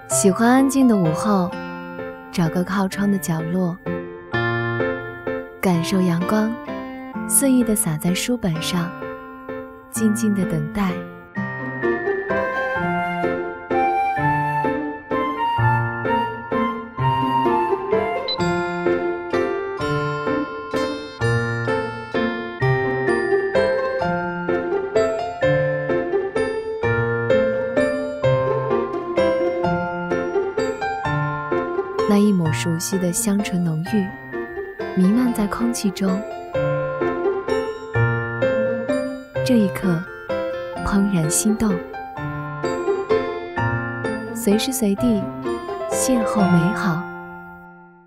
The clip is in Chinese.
喜欢安静的午后，找个靠窗的角落，感受阳光肆意地洒在书本上，静静地等待。那一抹熟悉的香醇浓郁弥漫在空气中，这一刻怦然心动，随时随地邂逅美好。